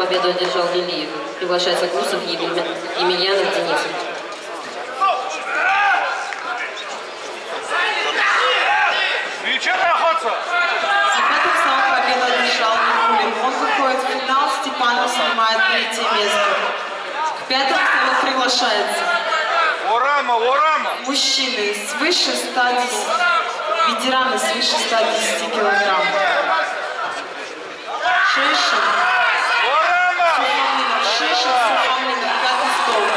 победу одержал Лилиев. Приглашается Гусов Емельянов Денисов. Сам победу одержал Никулин. Он выходит в финал, Степанов занимает 3-е место. К 5-му столу приглашается мужчины свыше 110, ветераны свыше 110 килограмм. Шишин, Сухомлинов, 5-й стол.